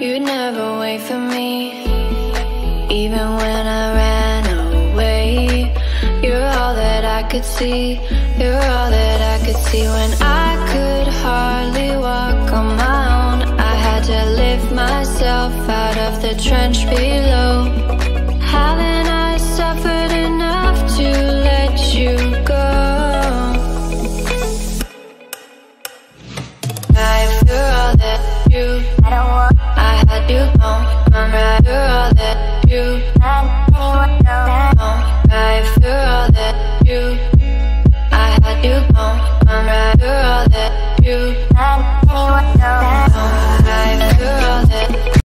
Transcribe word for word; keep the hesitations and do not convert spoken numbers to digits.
You'd never wait for me, even when I ran away. You're all that I could see, you're all that I could see. When I could hardly walk on my own, I had to lift myself out of the trench below. Haven't I suffered enough to let you